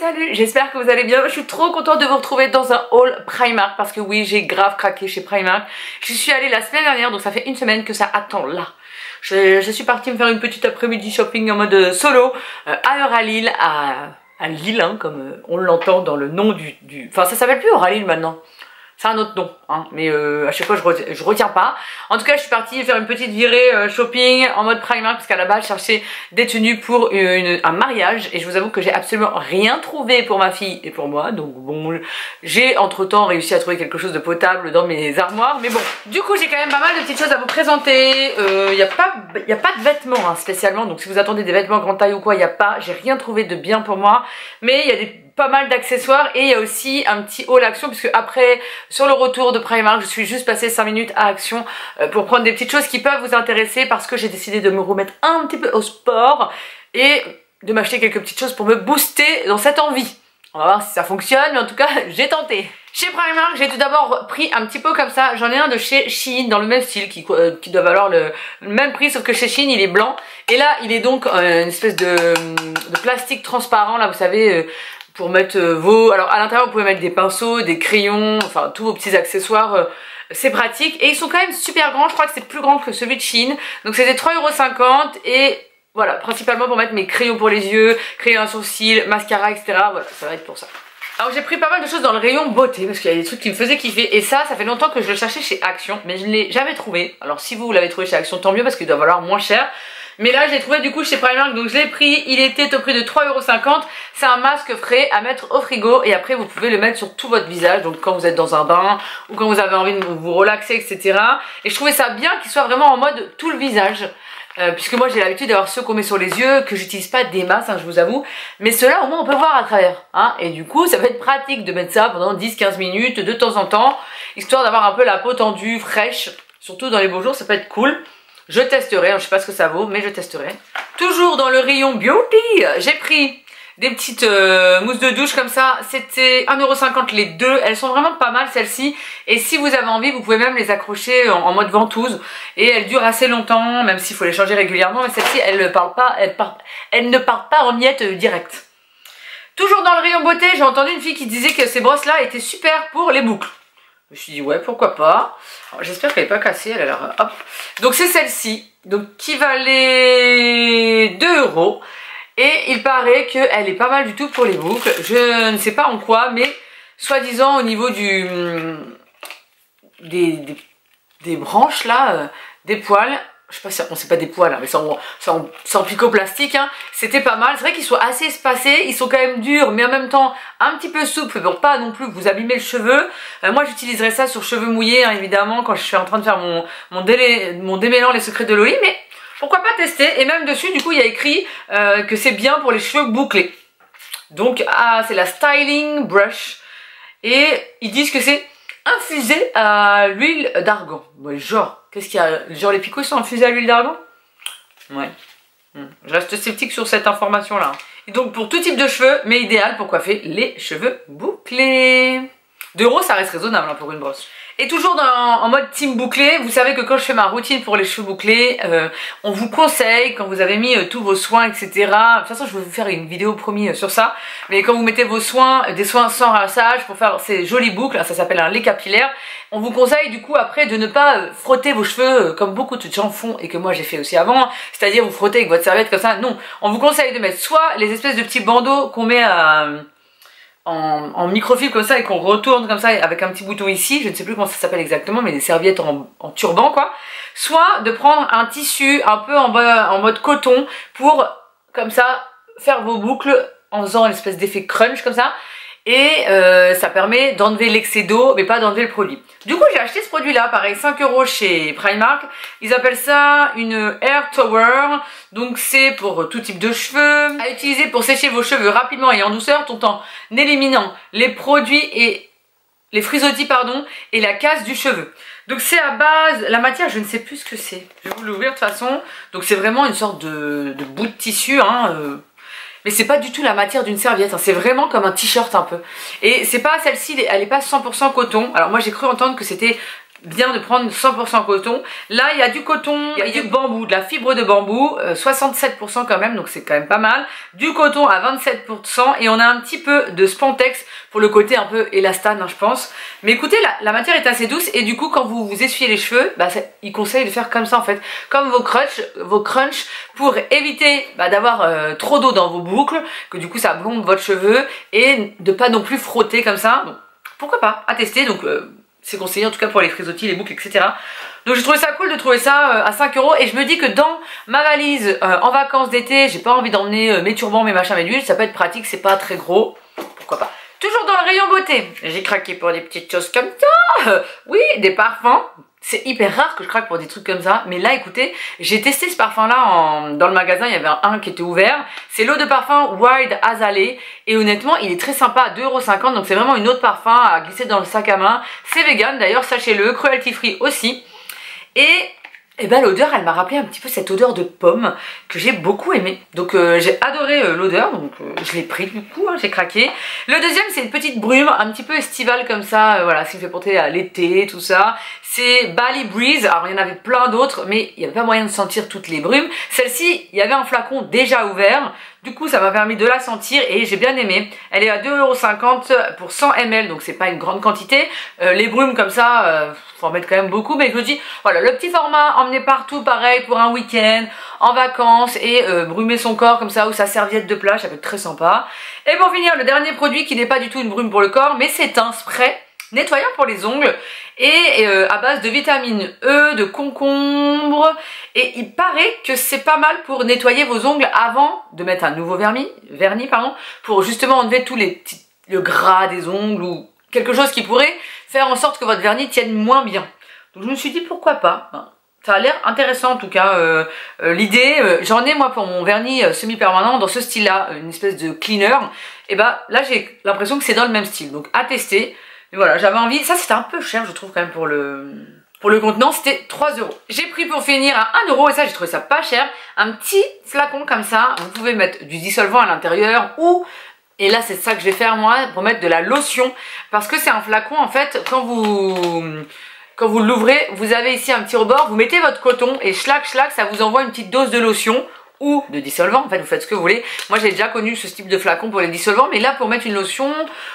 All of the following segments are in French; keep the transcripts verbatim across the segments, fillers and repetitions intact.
salut, j'espère que vous allez bien. Je suis trop contente de vous retrouver dans un haul Primark parce que oui, j'ai grave craqué chez Primark. Je suis allée la semaine dernière, donc ça fait une semaine que ça attend là. Je, je suis partie me faire une petite après-midi shopping en mode solo euh, à Euralil, à, à Lille, hein, comme on l'entend dans le nom du... du... Enfin, ça s'appelle plus Euralil maintenant. C'est un autre nom, hein, mais euh, à chaque fois je, retiens, je retiens pas. En tout cas, je suis partie faire une petite virée euh, shopping en mode Primark parce qu'à la base, je cherchais des tenues pour une, un mariage et je vous avoue que j'ai absolument rien trouvé pour ma fille et pour moi. Donc bon, j'ai entre temps réussi à trouver quelque chose de potable dans mes armoires, mais bon. Du coup, j'ai quand même pas mal de petites choses à vous présenter. Il euh, n'y a pas, y a pas de vêtements hein, spécialement, donc si vous attendez des vêtements grande taille ou quoi, il n'y a pas. J'ai rien trouvé de bien pour moi, mais il y a des pas mal d'accessoires et il y a aussi un petit haul Action puisque après sur le retour de Primark je suis juste passée cinq minutes à Action euh, pour prendre des petites choses qui peuvent vous intéresser parce que j'ai décidé de me remettre un petit peu au sport et de m'acheter quelques petites choses pour me booster dans cette envie. On va voir si ça fonctionne, mais en tout cas j'ai tenté. Chez Primark, j'ai tout d'abord pris un petit pot comme ça. J'en ai un de chez Shein dans le même style qui, euh, qui doit valoir le, le même prix, sauf que chez Shein il est blanc. Et là il est donc euh, une espèce de, de plastique transparent, là vous savez, euh, pour mettre euh, vos... Alors à l'intérieur vous pouvez mettre des pinceaux, des crayons, enfin tous vos petits accessoires. Euh, c'est pratique. Et ils sont quand même super grands, je crois que c'est plus grand que celui de Shein. Donc c'était trois euros cinquante et... Voilà, principalement pour mettre mes crayons pour les yeux, crayons à sourcils, mascara, et cetera. Voilà, ça va être pour ça. Alors j'ai pris pas mal de choses dans le rayon beauté parce qu'il y a des trucs qui me faisaient kiffer. Et ça, ça fait longtemps que je le cherchais chez Action, mais je ne l'ai jamais trouvé. Alors si vous, vous l'avez trouvé chez Action, tant mieux parce qu'il doit valoir moins cher. Mais là, je l'ai trouvé du coup chez Primark, donc je l'ai pris. Il était au prix de trois euros cinquante. C'est un masque frais à mettre au frigo et après vous pouvez le mettre sur tout votre visage. Donc quand vous êtes dans un bain ou quand vous avez envie de vous relaxer, et cetera. Et je trouvais ça bien qu'il soit vraiment en mode tout le visage. Euh, puisque moi j'ai l'habitude d'avoir ceux qu'on met sur les yeux, que j'utilise pas des masses, hein, je vous avoue, mais ceux-là au moins on peut voir à travers, hein, et du coup ça va être pratique de mettre ça pendant dix quinze minutes de temps en temps, histoire d'avoir un peu la peau tendue, fraîche, surtout dans les beaux jours, ça peut être cool. Je testerai, hein, je sais pas ce que ça vaut, mais je testerai. Toujours dans le rayon beauty, j'ai pris des petites euh, mousses de douche comme ça, c'était un euro cinquante les deux, elles sont vraiment pas mal celles-ci, et si vous avez envie vous pouvez même les accrocher en, en mode ventouse, et elles durent assez longtemps, même s'il faut les changer régulièrement, mais celle-ci elle ne part pas, elle, part, elle ne part pas en miettes euh, direct. Toujours dans le rayon beauté, j'ai entendu une fille qui disait que ces brosses là étaient super pour les boucles. Je me suis dit ouais pourquoi pas, j'espère qu'elle n'est pas cassée, elle a l'air hop. Donc c'est celle-ci, donc qui valait deux euros. Et il paraît qu'elle est pas mal du tout pour les boucles. Je ne sais pas en quoi, mais soi-disant au niveau du des, des, des branches là, euh, des poils, je sais pas si on sait pas des poils, hein, mais c'est en, en, en picot plastique, hein, c'était pas mal. C'est vrai qu'ils sont assez espacés, ils sont quand même durs, mais en même temps un petit peu souples pour pas non plus vous abîmer le cheveu. Euh, moi j'utiliserais ça sur cheveux mouillés, hein, évidemment, quand je suis en train de faire mon, mon, délai, mon démêlant les secrets de Loïc, mais pourquoi pas tester. Et même dessus du coup il y a écrit euh, que c'est bien pour les cheveux bouclés. Donc ah, c'est la styling brush et ils disent que c'est infusé à l'huile d'argan. Ouais, genre, qu'est-ce qu'il y a? Genre les picots sont infusés à l'huile d'argan? Ouais. Hmm. Je reste sceptique sur cette information là. Et donc pour tout type de cheveux, mais idéal pour coiffer les cheveux bouclés. deux euros ça reste raisonnable hein, pour une brosse. Et toujours dans, en mode team bouclé, vous savez que quand je fais ma routine pour les cheveux bouclés, euh, on vous conseille, quand vous avez mis euh, tous vos soins, et cetera. De toute façon, je vais vous faire une vidéo promis euh, sur ça. Mais quand vous mettez vos soins, euh, des soins sans rinçage pour faire ces jolies boucles, hein, ça s'appelle un lait capillaire, on vous conseille du coup après de ne pas euh, frotter vos cheveux euh, comme beaucoup de gens font et que moi j'ai fait aussi avant. C'est-à-dire vous frottez avec votre serviette comme ça. Non, on vous conseille de mettre soit les espèces de petits bandeaux qu'on met à... En, en microfibre comme ça et qu'on retourne comme ça avec un petit bouton ici, je ne sais plus comment ça s'appelle exactement, mais des serviettes en, en turban quoi, soit de prendre un tissu un peu en, en mode coton pour comme ça faire vos boucles en faisant une espèce d'effet crunch comme ça, et euh, ça permet d'enlever l'excès d'eau mais pas d'enlever le produit. Du coup j'ai acheté ce produit là, pareil cinq euros chez Primark, ils appellent ça une Hair Tower, donc c'est pour tout type de cheveux, à utiliser pour sécher vos cheveux rapidement et en douceur tout en éliminant les produits et les frisottis pardon et la casse du cheveu. Donc c'est à base, la matière je ne sais plus ce que c'est, je vais vous l'ouvrir de toute façon, donc c'est vraiment une sorte de, de bout de tissu hein, euh, mais c'est pas du tout la matière d'une serviette, hein. C'est vraiment comme un t-shirt un peu. Et c'est pas celle-ci, elle est pas cent pour cent coton. Alors moi j'ai cru entendre que c'était bien de prendre cent pour cent coton. Là il y a du coton, il y a du bambou, de la fibre de bambou, euh, soixante-sept pour cent quand même, donc c'est quand même pas mal. Du coton à vingt-sept pour cent et on a un petit peu de spandex pour le côté un peu élastane hein, je pense. Mais écoutez, la, la matière est assez douce et du coup quand vous vous essuyez les cheveux, bah, il conseille de faire comme ça en fait, comme vos crunchs, vos crunchs pour éviter bah, d'avoir euh, trop d'eau dans vos boucles, que du coup ça blonde votre cheveu et de pas non plus frotter comme ça. Donc, pourquoi pas, à tester. Donc euh, c'est conseillé en tout cas pour les frisottis, les boucles, et cetera. Donc j'ai trouvé ça cool de trouver ça euh, à cinq euros et je me dis que dans ma valise euh, en vacances d'été, j'ai pas envie d'emmener euh, mes turbans, mes machins, mes huiles, ça peut être pratique, c'est pas très gros, pourquoi pas. Toujours dans le rayon beauté, j'ai craqué pour des petites choses comme ça, euh, oui, des parfums. C'est hyper rare que je craque pour des trucs comme ça, mais là écoutez, j'ai testé ce parfum là dans le magasin, il y avait un qui était ouvert, c'est l'eau de parfum Wild Azalea et honnêtement il est très sympa à deux euros cinquante, donc c'est vraiment une eau de parfum à glisser dans le sac à main, c'est vegan d'ailleurs, sachez-le, cruelty free aussi, et et ben l'odeur elle m'a rappelé un petit peu cette odeur de pomme que j'ai beaucoup aimé, donc euh, j'ai adoré euh, l'odeur, donc euh, je l'ai pris du coup, hein, j'ai craqué. Le deuxième c'est une petite brume un petit peu estivale comme ça, euh, voilà, ce qui me fait penser à l'été, tout ça. C'est Bali Breeze, alors il y en avait plein d'autres mais il n'y avait pas moyen de sentir toutes les brumes. Celle-ci, il y avait un flacon déjà ouvert, du coup ça m'a permis de la sentir et j'ai bien aimé. Elle est à deux euros cinquante pour cent millilitres, donc c'est pas une grande quantité. Euh, les brumes comme ça, euh, faut en mettre quand même beaucoup, mais je me dis, voilà, le petit format, emmener partout, pareil, pour un week-end, en vacances, et euh, brumer son corps comme ça, ou sa serviette de plage, ça peut être très sympa. Et pour finir, le dernier produit qui n'est pas du tout une brume pour le corps, mais c'est un spray nettoyant pour les ongles, et euh, à base de vitamine E, de concombre, et il paraît que c'est pas mal pour nettoyer vos ongles avant de mettre un nouveau vernis, vernis pardon, pour justement enlever tous les petits, le gras des ongles, ou quelque chose qui pourrait faire en sorte que votre vernis tienne moins bien. Donc je me suis dit pourquoi pas. Ça a l'air intéressant en tout cas, euh, euh, l'idée, euh, j'en ai moi pour mon vernis euh, semi-permanent dans ce style là, une espèce de cleaner, et bah là j'ai l'impression que c'est dans le même style, donc à tester. Mais voilà, j'avais envie, ça c'était un peu cher je trouve quand même pour le pour le contenant, c'était trois euros. J'ai pris pour finir à un euro et ça j'ai trouvé ça pas cher, un petit flacon comme ça, vous pouvez mettre du dissolvant à l'intérieur ou... Et là c'est ça que je vais faire moi pour mettre de la lotion, parce que c'est un flacon en fait, quand vous quand vous l'ouvrez, vous avez ici un petit rebord, vous mettez votre coton et schlac schlac ça vous envoie une petite dose de lotion ou de dissolvant, en fait vous faites ce que vous voulez. Moi j'ai déjà connu ce type de flacon pour les dissolvants, mais là pour mettre une lotion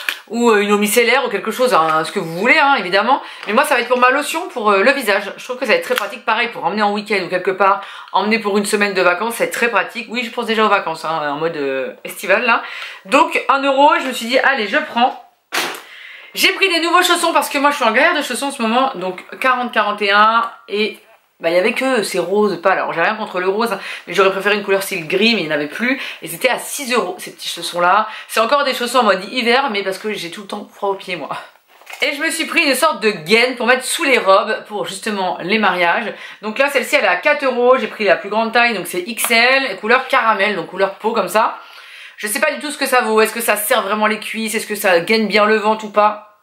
ou une eau micellaire ou quelque chose, hein, ce que vous voulez hein, évidemment, mais moi ça va être pour ma lotion pour euh, le visage. Je trouve que ça va être très pratique, pareil pour emmener en week-end ou quelque part, emmener pour une semaine de vacances, ça va être très pratique. Oui je pense déjà aux vacances, hein, en mode euh, estival là. Donc un euro, je me suis dit allez je prends. J'ai pris des nouveaux chaussons parce que moi je suis en galère de chaussons en ce moment, donc quarante quarante et un et... Bah il y avait que ces roses pâles, alors j'ai rien contre le rose, mais j'aurais préféré une couleur style gris, mais il n'y en avait plus, et c'était à six euros ces petits chaussons là. C'est encore des chaussons en mode hiver, mais parce que j'ai tout le temps froid aux pieds moi. Et je me suis pris une sorte de gaine pour mettre sous les robes, pour justement les mariages. Donc là celle-ci elle est à quatre euros, j'ai pris la plus grande taille, donc c'est X L, couleur caramel, donc couleur peau comme ça. Je sais pas du tout ce que ça vaut, est-ce que ça serre vraiment les cuisses, est-ce que ça gaine bien le ventre ou pas.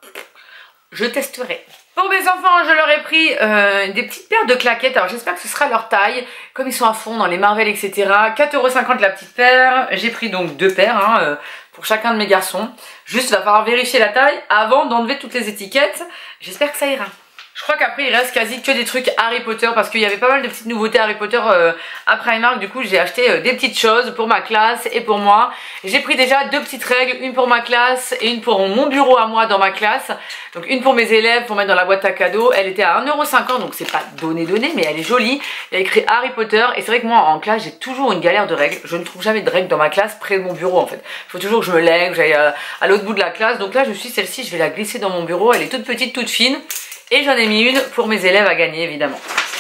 Je testerai. Pour mes enfants, je leur ai pris euh, des petites paires de claquettes. Alors j'espère que ce sera leur taille. Comme ils sont à fond dans les Marvel, et cetera. quatre euros cinquante la petite paire. J'ai pris donc deux paires hein, euh, pour chacun de mes garçons. Juste, il va falloir vérifier la taille avant d'enlever toutes les étiquettes. J'espère que ça ira. Je crois qu'après il reste quasi que des trucs Harry Potter parce qu'il y avait pas mal de petites nouveautés Harry Potter euh, à Primark. Du coup j'ai acheté euh, des petites choses pour ma classe et pour moi. J'ai pris déjà deux petites règles, une pour ma classe et une pour mon bureau à moi dans ma classe. Donc une pour mes élèves pour mettre dans la boîte à cadeaux. Elle était à un euro cinquante donc c'est pas donné donné mais elle est jolie. Il y a écrit Harry Potter et c'est vrai que moi en classe j'ai toujours une galère de règles. Je ne trouve jamais de règles dans ma classe près de mon bureau en fait. Il faut toujours que je me lève, que j'aille à, à l'autre bout de la classe. Donc là je suis celle-ci, je vais la glisser dans mon bureau. Elle est toute petite, toute fine. Et j'en ai mis une pour mes élèves à gagner évidemment.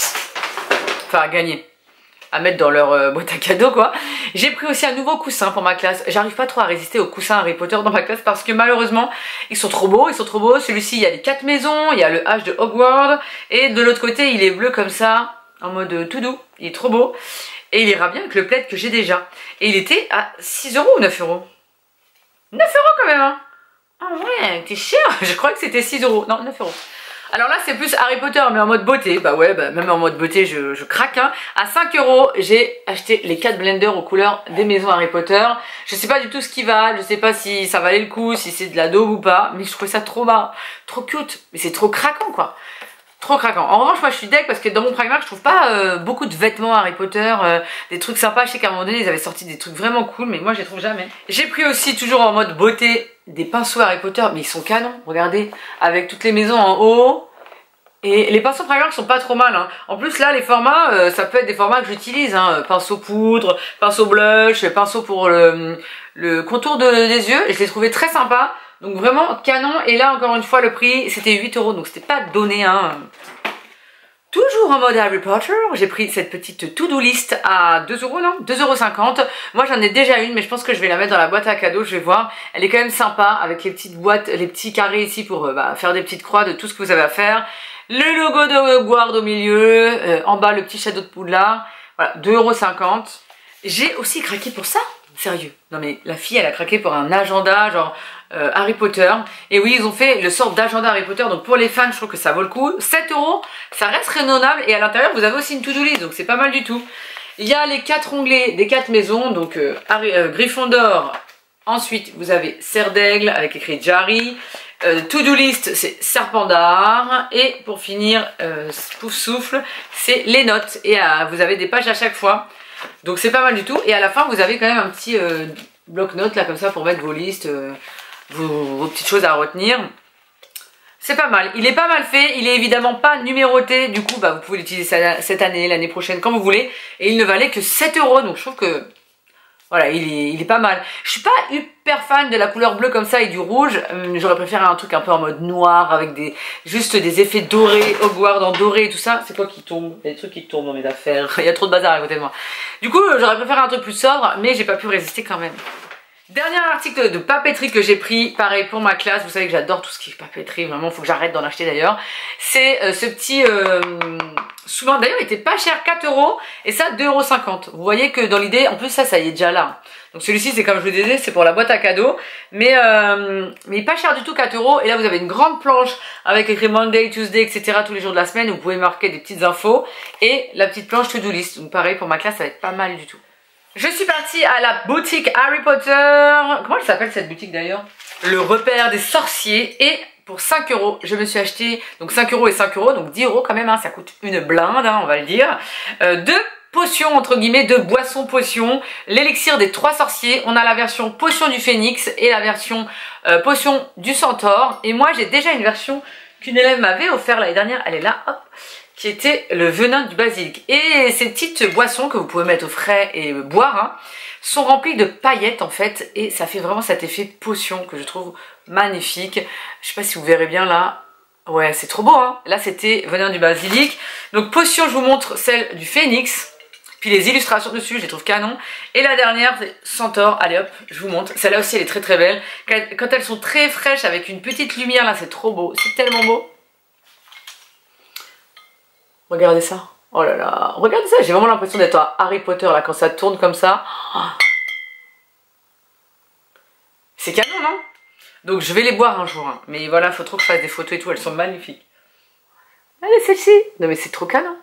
Enfin à gagner. À mettre dans leur euh, boîte à cadeaux quoi. J'ai pris aussi un nouveau coussin pour ma classe. J'arrive pas trop à résister aux coussins Harry Potter dans ma classe parce que malheureusement ils sont trop beaux, ils sont trop beaux. Celui-ci il y a les quatre maisons, il y a le H de Hogwarts. Et de l'autre côté il est bleu comme ça, en mode tout doux. Il est trop beau. Et il ira bien avec le plaid que j'ai déjà. Et il était à six euros ou neuf euros. neuf euros quand même hein. Ah ouais, t'es cher. Je crois que c'était six euros. Non, neuf euros. Alors là c'est plus Harry Potter mais en mode beauté, bah ouais bah même en mode beauté je, je craque hein. À cinq euros j'ai acheté les quatre blenders aux couleurs des maisons Harry Potter. Je sais pas du tout ce qui va, je sais pas si ça valait le coup, si c'est de la daube ou pas, mais je trouvais ça trop bas, trop cute, mais c'est trop craquant quoi. Trop craquant. En revanche, moi je suis deg parce que dans mon Primark, je trouve pas euh, beaucoup de vêtements Harry Potter, euh, des trucs sympas. Je sais qu'à un moment donné, ils avaient sorti des trucs vraiment cool, mais moi je les trouve jamais. J'ai pris aussi, toujours en mode beauté, des pinceaux Harry Potter, mais ils sont canons. Regardez, avec toutes les maisons en haut. Et les pinceaux Primark sont pas trop mal. Hein. En plus, là, les formats, euh, ça peut être des formats que j'utilise. Hein. Pinceau poudre, pinceau blush, pinceau pour le, le contour de, des yeux. Et je les trouvais très sympas. Donc vraiment canon. Et là, encore une fois, le prix, c'était huit euros. Donc c'était pas donné. Hein. Toujours en mode Harry Potter, j'ai pris cette petite to-do list à deux euros, non deux euros cinquante. Moi j'en ai déjà une, mais je pense que je vais la mettre dans la boîte à cadeaux, je vais voir. Elle est quand même sympa, avec les petites boîtes, les petits carrés ici pour euh, bah, faire des petites croix de tout ce que vous avez à faire. Le logo de Hogwarts au milieu, euh, en bas le petit Château de Poudlard. Voilà, deux euros cinquante. J'ai aussi craqué pour ça. Sérieux. Non mais la fille elle a craqué pour un agenda genre euh, Harry Potter. Et oui ils ont fait le sort d'agenda Harry Potter. Donc pour les fans je trouve que ça vaut le coup. sept euros ça reste raisonnable. Et à l'intérieur vous avez aussi une to-do list. Donc c'est pas mal du tout. Il y a les quatre onglets des quatre maisons. Donc euh, Harry, euh, Gryffondor. Ensuite vous avez Serre d'Aigle avec écrit Jarry. Euh, to-do list c'est Serpentard. Et pour finir euh, Pouf Souffle c'est les notes. Et euh, vous avez des pages à chaque fois. Donc c'est pas mal du tout. Et à la fin vous avez quand même un petit euh, bloc-notes là comme ça pour mettre vos listes, euh, vos, vos petites choses à retenir. C'est pas mal. Il est pas mal fait. Il est évidemment pas numéroté. Du coup bah, vous pouvez l'utiliser cette année, l'année prochaine quand vous voulez. Et il ne valait que sept euros. Donc je trouve que voilà, il est, il est pas mal. Je suis pas hyper fan de la couleur bleue comme ça et du rouge. Hum, J'aurais préféré un truc un peu en mode noir avec des juste des effets dorés, Hogwarts en doré et tout ça. C'est quoi qui tombe? Il y a des trucs qui tombent dans mes affaires. Il y a trop de bazar à côté de moi. Du coup, j'aurais préféré un truc plus sobre, mais j'ai pas pu résister quand même. Dernier article de papeterie que j'ai pris, pareil pour ma classe, vous savez que j'adore tout ce qui est papeterie, vraiment faut que j'arrête d'en acheter d'ailleurs. C'est euh, ce petit euh, souvent d'ailleurs il était pas cher, quatre euros et ça deux euros cinquante. Vous voyez que dans l'idée, en plus ça, ça y est déjà là. Donc celui-ci c'est comme je vous disais, c'est pour la boîte à cadeaux, mais, euh, mais pas cher du tout, quatre euros. Et là vous avez une grande planche avec écrit Monday, Tuesday, et cetera tous les jours de la semaine, où vous pouvez marquer des petites infos. Et la petite planche to-do list, donc pareil pour ma classe ça va être pas mal du tout. Je suis partie à la boutique Harry Potter. Comment elle s'appelle cette boutique d'ailleurs? Le repère des sorciers. Et pour cinq euros, je me suis acheté, donc cinq euros et cinq euros, donc dix euros quand même, hein, ça coûte une blinde, hein, on va le dire. Euh, deux potions, entre guillemets, deux boissons potions. L'élixir des trois sorciers. On a la version potion du phénix et la version euh, potion du centaure. Et moi, j'ai déjà une version qu'une élève m'avait offert l'année dernière. Elle est là, hop. Qui était le venin du basilic. Et ces petites boissons que vous pouvez mettre au frais et boire hein, sont remplies de paillettes en fait, et ça fait vraiment cet effet potion que je trouve magnifique. Je sais pas si vous verrez bien là. Ouais, c'est trop beau hein. Là c'était venin du basilic. Donc potion, je vous montre celle du phénix. Puis les illustrations dessus, je les trouve canon. Et la dernière, c'est centaure. Allez hop, je vous montre. Celle-là aussi, elle est très très belle. Quand elles sont très fraîches avec une petite lumière là, c'est trop beau. C'est tellement beau. Regardez ça. Oh là là. Regardez ça. J'ai vraiment l'impression d'être à Harry Potter là quand ça tourne comme ça. C'est canon, non? Donc je vais les boire un jour. Hein. Mais voilà, il faut trop que je fasse des photos et tout. Elles sont magnifiques. Allez, celle-ci. Non mais c'est trop canon.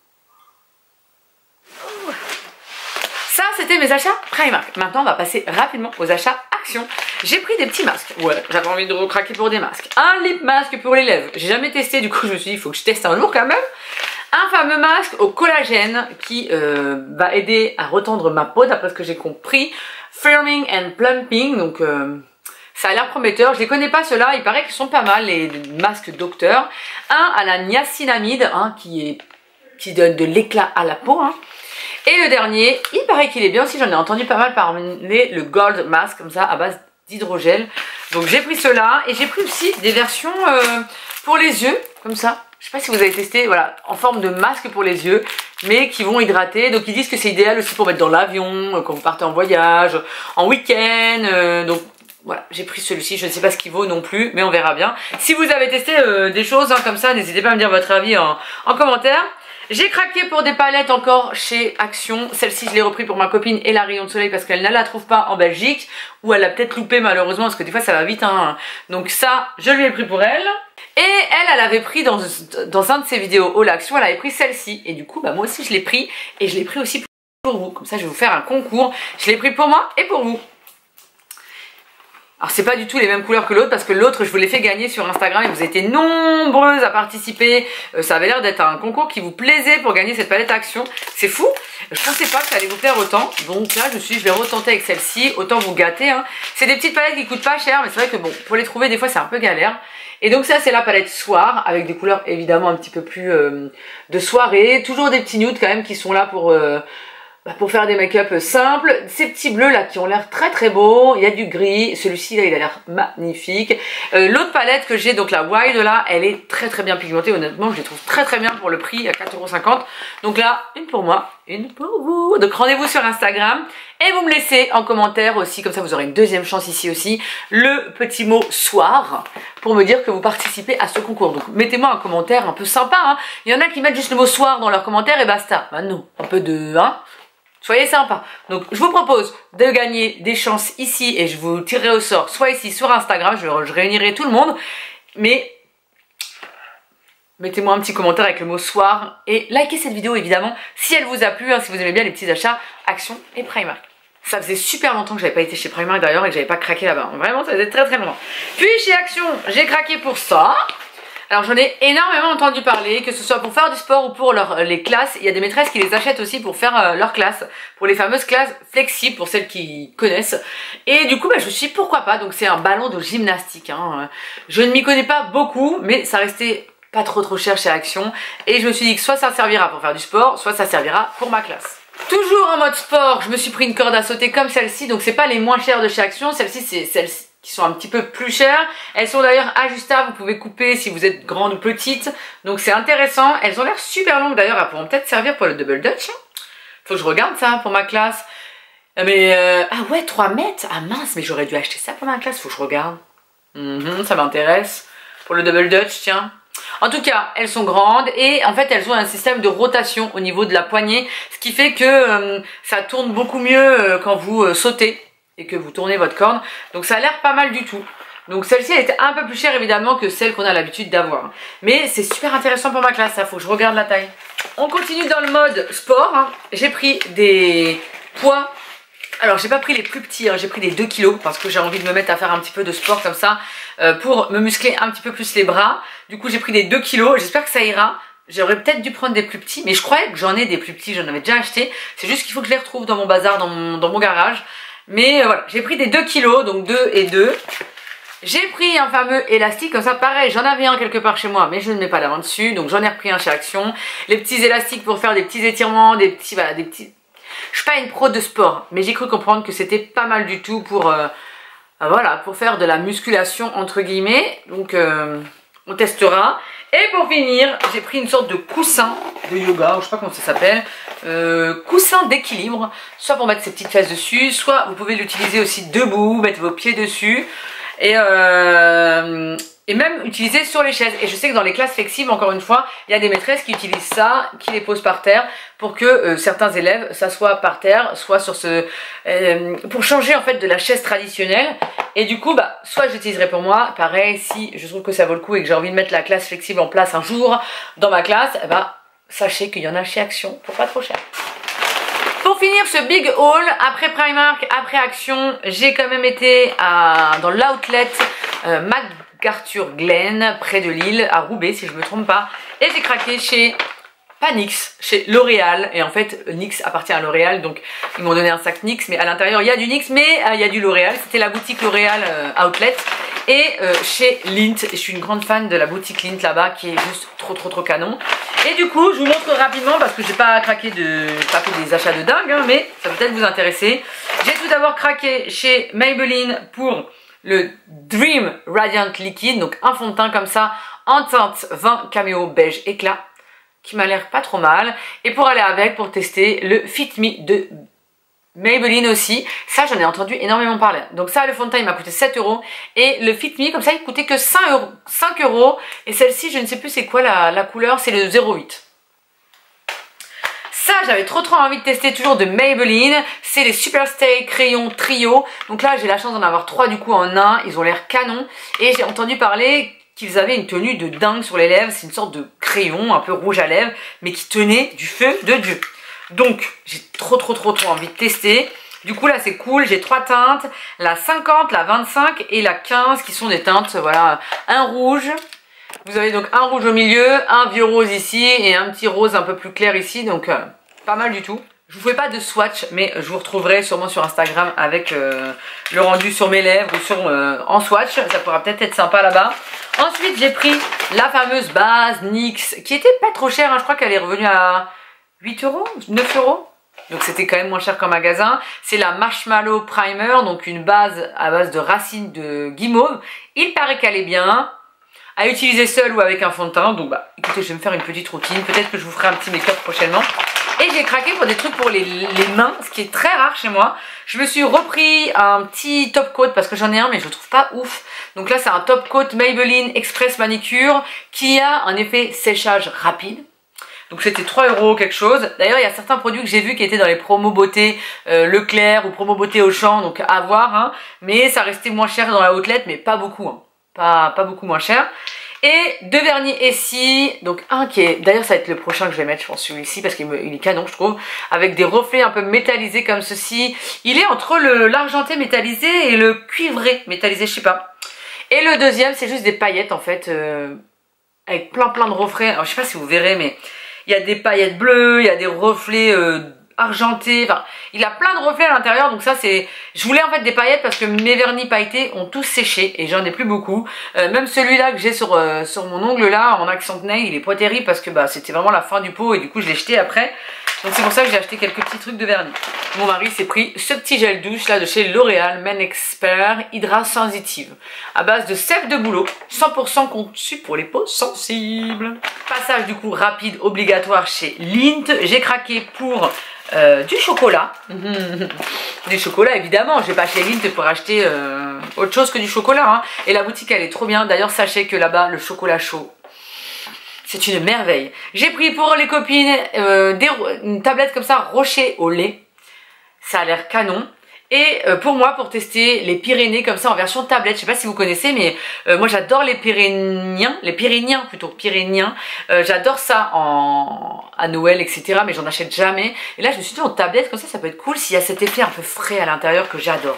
Ça, c'était mes achats Primark. Maintenant, on va passer rapidement aux achats Action. J'ai pris des petits masques. Ouais, j'avais envie de recraquer pour des masques. Un lip mask pour les lèvres. J'ai jamais testé, du coup, je me suis dit, il faut que je teste un jour quand même. Un fameux masque au collagène qui euh, va aider à retendre ma peau, d'après ce que j'ai compris. Firming and Plumping, donc euh, ça a l'air prometteur. Je les connais pas ceux-là, il paraît qu'ils sont pas mal, les masques docteur. Un à la niacinamide, hein, qui, est, qui donne de l'éclat à la peau. Hein. Et le dernier, il paraît qu'il est bien aussi, j'en ai entendu pas mal parler, le Gold Mask, comme ça, à base d'hydrogel. Donc j'ai pris ceux-là, et j'ai pris aussi des versions euh, pour les yeux, comme ça. Je sais pas si vous avez testé, voilà, en forme de masque pour les yeux, mais qui vont hydrater. Donc ils disent que c'est idéal aussi pour mettre dans l'avion, quand vous partez en voyage, en week-end. Euh, donc voilà, j'ai pris celui-ci. Je ne sais pas ce qu'il vaut non plus, mais on verra bien. Si vous avez testé euh, des choses hein, comme ça, n'hésitez pas à me dire votre avis en, en commentaire. J'ai craqué pour des palettes encore chez Action. Celle-ci, je l'ai repris pour ma copine et la rayon de soleil parce qu'elle ne la trouve pas en Belgique. Ou elle l'a peut-être loupé malheureusement parce que des fois ça va vite. Hein. Donc ça, je lui ai pris pour elle. Et elle, elle avait pris dans, dans un de ses vidéos haul Action, elle avait pris celle-ci. Et du coup, bah, moi aussi je l'ai pris. Et je l'ai pris aussi pour vous. Comme ça, je vais vous faire un concours. Je l'ai pris pour moi et pour vous. Alors c'est pas du tout les mêmes couleurs que l'autre parce que l'autre je vous l'ai fait gagner sur Instagram et vous étiez nombreuses à participer. Euh, ça avait l'air d'être un concours qui vous plaisait pour gagner cette palette Action. C'est fou, je pensais pas que ça allait vous plaire autant. Donc là je me suis dit je vais retenter avec celle-ci, autant vous gâter. Hein. C'est des petites palettes qui coûtent pas cher mais c'est vrai que bon, pour les trouver des fois c'est un peu galère. Et donc ça c'est la palette Soir avec des couleurs évidemment un petit peu plus euh, de soirée. Toujours des petits nudes quand même qui sont là pour... Euh, Bah pour faire des make-up simples, ces petits bleus là qui ont l'air très très beaux, il y a du gris, celui-ci là il a l'air magnifique. Euh, L'autre palette que j'ai, donc la Wild là, elle est très très bien pigmentée, honnêtement je les trouve très très bien pour le prix à quatre euros cinquante. Donc là, une pour moi, une pour vous. Donc rendez-vous sur Instagram et vous me laissez en commentaire aussi, comme ça vous aurez une deuxième chance ici aussi, le petit mot Soir pour me dire que vous participez à ce concours. Donc mettez-moi un commentaire un peu sympa, hein. Il y en a qui mettent juste le mot Soir dans leurs commentaires et basta. Bah non, un peu de... hein. Soyez sympa. Donc je vous propose de gagner des chances ici et je vous tirerai au sort soit ici sur Instagram, je, je réunirai tout le monde. Mais mettez-moi un petit commentaire avec le mot Soir et likez cette vidéo évidemment si elle vous a plu, hein, si vous aimez bien les petits achats Action et Primark. Ça faisait super longtemps que j'avais pas été chez Primark d'ailleurs et que j'avais pas craqué là-bas. Vraiment ça faisait très très longtemps. Puis chez Action j'ai craqué pour ça. Alors j'en ai énormément entendu parler, que ce soit pour faire du sport ou pour leur, les classes. Il y a des maîtresses qui les achètent aussi pour faire euh, leurs classes, pour les fameuses classes flexibles, pour celles qui connaissent. Et du coup bah, je me suis dit pourquoi pas, donc c'est un ballon de gymnastique. Hein. Je ne m'y connais pas beaucoup, mais ça restait pas trop trop cher chez Action. Et je me suis dit que soit ça servira pour faire du sport, soit ça servira pour ma classe. Toujours en mode sport, je me suis pris une corde à sauter comme celle-ci, donc c'est pas les moins chères de chez Action, celle-ci c'est celle-ci qui sont un petit peu plus chères. Elles sont d'ailleurs ajustables, vous pouvez couper si vous êtes grande ou petite, donc c'est intéressant. Elles ont l'air super longues d'ailleurs, elles pourront peut-être servir pour le double dutch. Faut que je regarde ça pour ma classe. Mais euh, ah ouais, trois mètres. Ah mince, mais j'aurais dû acheter ça pour ma classe, faut que je regarde. Mmh, ça m'intéresse. Pour le double dutch, tiens. En tout cas, elles sont grandes et en fait elles ont un système de rotation au niveau de la poignée, ce qui fait que euh, ça tourne beaucoup mieux euh, quand vous euh, sautez et que vous tournez votre corde. Donc ça a l'air pas mal du tout. Donc celle-ci elle était un peu plus chère évidemment que celle qu'on a l'habitude d'avoir. Mais c'est super intéressant pour ma classe, ça faut que je regarde la taille. On continue dans le mode sport. Hein. J'ai pris des poids. Alors j'ai pas pris les plus petits, hein. J'ai pris des deux kilos parce que j'ai envie de me mettre à faire un petit peu de sport comme ça euh, pour me muscler un petit peu plus les bras. Du coup j'ai pris des deux kilos, j'espère que ça ira. J'aurais peut-être dû prendre des plus petits, mais je croyais que j'en ai des plus petits, j'en avais déjà acheté. C'est juste qu'il faut que je les retrouve dans mon bazar, dans mon, dans mon garage. Mais euh, voilà, j'ai pris des deux kilos, donc deux et deux. J'ai pris un fameux élastique, comme ça pareil, j'en avais un quelque part chez moi, mais je ne mets pas la main dessus, donc j'en ai repris un chez Action. Les petits élastiques pour faire des petits étirements, des petits, voilà, des petits... Je suis pas une pro de sport, mais j'ai cru comprendre que c'était pas mal du tout pour, euh, voilà, pour faire de la musculation entre guillemets, donc euh, on testera. Et pour finir, j'ai pris une sorte de coussin de yoga, ou je sais pas comment ça s'appelle, euh, coussin d'équilibre, soit pour mettre ses petites fesses dessus, soit vous pouvez l'utiliser aussi debout, mettre vos pieds dessus, et, euh, et même utiliser sur les chaises. Et je sais que dans les classes flexibles, encore une fois, il y a des maîtresses qui utilisent ça, qui les posent par terre, pour que euh, certains élèves s'assoient par terre, soit sur ce... Euh, pour changer en fait de la chaise traditionnelle. Et du coup, bah, soit j'utiliserai pour moi, pareil, si je trouve que ça vaut le coup et que j'ai envie de mettre la classe flexible en place un jour dans ma classe, eh bah, sachez qu'il y en a chez Action pour pas trop cher. Pour finir ce big haul, après Primark, après Action, j'ai quand même été à, dans l'outlet euh, MacArthur Glen, près de Lille, à Roubaix si je me trompe pas, et j'ai craqué chez... pas NYX, chez L'Oréal, et en fait NYX appartient à L'Oréal, donc ils m'ont donné un sac NYX, mais à l'intérieur il y a du NYX, mais euh, il y a du L'Oréal, c'était la boutique L'Oréal euh, Outlet, et euh, chez Lint, et je suis une grande fan de la boutique Lint là-bas, qui est juste trop trop trop canon. Et du coup, je vous montre rapidement, parce que j'ai pas craqué de, pas fait des achats de dingue, hein, mais ça peut peut-être vous intéresser. J'ai tout d'abord craqué chez Maybelline pour le Dream Radiant Liquid, donc un fond de teint comme ça, en teinte vin caméo beige éclat, qui m'a l'air pas trop mal. Et pour aller avec, pour tester le Fit Me de Maybelline aussi. Ça, j'en ai entendu énormément parler. Donc ça, le fond de teint, il m'a coûté sept euros. Et le Fit Me, comme ça, il coûtait que cinq euros. Et celle-ci, je ne sais plus c'est quoi la, la couleur, c'est le zéro huit. Ça, j'avais trop trop envie de tester, toujours de Maybelline. C'est les Super Stay Crayon Trio. Donc là, j'ai la chance d'en avoir trois du coup en un. Ils ont l'air canon. Et j'ai entendu parler qu'ils avaient une tenue de dingue sur les lèvres. C'est une sorte de crayon un peu rouge à lèvres, mais qui tenait du feu de Dieu. Donc j'ai trop trop trop trop envie de tester. Du coup là c'est cool, j'ai trois teintes, la cinquante, la vingt-cinq et la quinze qui sont des teintes, voilà, un rouge. Vous avez donc un rouge au milieu, un vieux rose ici et un petit rose un peu plus clair ici, donc euh, pas mal du tout. Je vous fais pas de swatch, mais je vous retrouverai sûrement sur Instagram avec euh, le rendu sur mes lèvres ou sur, euh, en swatch. Ça pourra peut-être être sympa là-bas. Ensuite, j'ai pris la fameuse base N Y X qui était pas trop chère. Hein. Je crois qu'elle est revenue à huit euros, neuf euros. Donc c'était quand même moins cher qu'en magasin. C'est la Marshmallow Primer, donc une base à base de racines de guimauve. Il paraît qu'elle est bien à utiliser seule ou avec un fond de teint. Donc bah écoutez, je vais me faire une petite routine. Peut-être que je vous ferai un petit make-up prochainement. Et j'ai craqué pour des trucs pour les, les mains, ce qui est très rare chez moi. Je me suis repris un petit top coat parce que j'en ai un mais je le trouve pas ouf. Donc là c'est un top coat Maybelline Express Manicure qui a un effet séchage rapide. Donc c'était trois euros quelque chose. D'ailleurs il y a certains produits que j'ai vus qui étaient dans les promos beauté euh, Leclerc ou promos beauté Auchan, donc à voir. Hein. Mais ça restait moins cher dans la outlet, mais pas beaucoup. Hein. Pas, pas beaucoup moins cher. Et deux vernis Essie, donc un qui est, d'ailleurs ça va être le prochain que je vais mettre, je pense, celui-ci, parce qu'il il est canon je trouve, avec des reflets un peu métallisés comme ceci. Il est entre le l'argenté métallisé et le cuivré métallisé, je sais pas. Et le deuxième c'est juste des paillettes en fait, euh, avec plein plein de reflets. Alors je sais pas si vous verrez, mais il y a des paillettes bleues, il y a des reflets euh, argenté, enfin il a plein de reflets à l'intérieur, donc ça c'est, je voulais en fait des paillettes parce que mes vernis pailletés ont tous séché et j'en ai plus beaucoup, euh, même celui-là que j'ai sur, euh, sur mon ongle là en accent de nail, il est pas terrible parce que bah c'était vraiment la fin du pot et du coup je l'ai jeté après, donc c'est pour ça que j'ai acheté quelques petits trucs de vernis. Mon mari s'est pris ce petit gel douche là de chez L'Oréal Men Expert Hydra Sensitive à base de sève de bouleau, cent pour cent conçu pour les peaux sensibles. Passage du coup rapide obligatoire chez Lindt, j'ai craqué pour Euh, du chocolat, du chocolat évidemment, je vais pas chez Lindt pour acheter euh, autre chose que du chocolat, hein. Et la boutique elle est trop bien, d'ailleurs sachez que là-bas le chocolat chaud c'est une merveille. J'ai pris pour les copines euh, des, une tablette comme ça rocher au lait, ça a l'air canon. Et euh, pour moi, pour tester les Pyrénées comme ça en version tablette, je sais pas si vous connaissez, mais euh, moi j'adore les Pyrénéens, les Pyrénéens plutôt, Pyrénéens. Euh, j'adore ça en à Noël, et cetera. Mais j'en achète jamais. Et là, je me suis dit en tablette comme ça, ça peut être cool s'il y a cet effet un peu frais à l'intérieur que j'adore.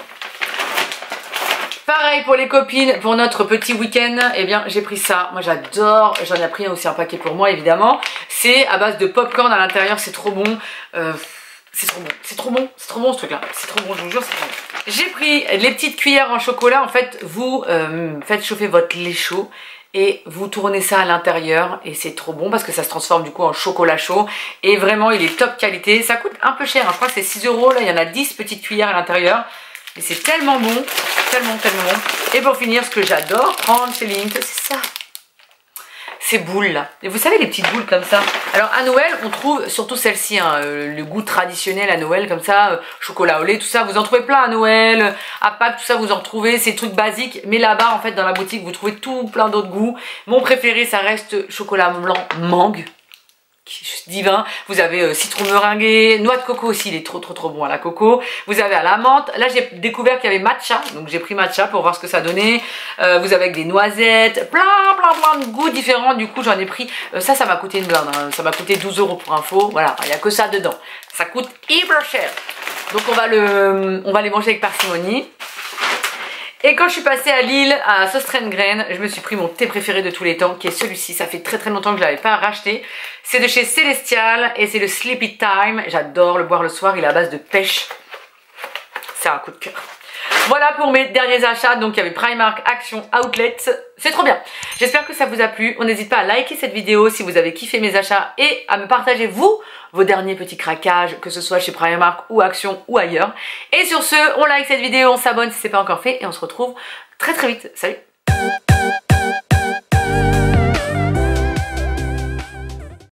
Pareil pour les copines, pour notre petit week-end, eh bien j'ai pris ça. Moi j'adore, j'en ai pris aussi un paquet pour moi évidemment. C'est à base de popcorn à l'intérieur, c'est trop bon. Euh, C'est trop bon, c'est trop bon, c'est trop bon ce truc là, c'est trop bon, je vous jure, c'est trop bon. J'ai pris les petites cuillères en chocolat, en fait vous euh, faites chauffer votre lait chaud et vous tournez ça à l'intérieur et c'est trop bon parce que ça se transforme du coup en chocolat chaud et vraiment il est top qualité. Ça coûte un peu cher, hein. Je crois que c'est six euros, là il y en a dix petites cuillères à l'intérieur. Mais c'est tellement bon, tellement tellement bon. Et pour finir, ce que j'adore prendre chez Lindt, c'est ça. Ces boules là, et vous savez les petites boules comme ça. Alors à Noël on trouve surtout celle-ci, hein, euh, le goût traditionnel à Noël comme ça, euh, chocolat au lait, tout ça, vous en trouvez plein à Noël, à Pâques, tout ça vous en retrouvez, c'est des trucs basiques, mais là-bas en fait dans la boutique vous trouvez tout plein d'autres goûts. Mon préféré ça reste chocolat blanc mangue, qui est juste divin. Vous avez euh, citron meringué, noix de coco aussi, il est trop trop trop bon à la coco. Vous avez à la menthe. Là j'ai découvert qu'il y avait matcha, donc j'ai pris matcha pour voir ce que ça donnait. Euh, vous avez avec des noisettes, plein plein plein de goûts différents. Du coup j'en ai pris, euh, ça ça m'a coûté une blinde, hein. Ça m'a coûté douze euros pour info. Voilà, il n'y a que ça dedans. Ça coûte hyper cher. Donc on va, le, on va les manger avec parcimonie. Et quand je suis passée à Lille, à Söstrengren, je me suis pris mon thé préféré de tous les temps, qui est celui-ci. Ça fait très très longtemps que je ne l'avais pas racheté. C'est de chez Celestial et c'est le Sleepy Time. J'adore le boire le soir, il est à base de pêche. C'est un coup de cœur. Voilà pour mes derniers achats. Donc il y avait Primark, Action, Outlet. C'est trop bien. J'espère que ça vous a plu. On n'hésite pas à liker cette vidéo si vous avez kiffé mes achats et à me partager vous vos derniers petits craquages, que ce soit chez Primark ou Action ou ailleurs. Et sur ce, on like cette vidéo, on s'abonne si ce n'est pas encore fait et on se retrouve très très vite. Salut!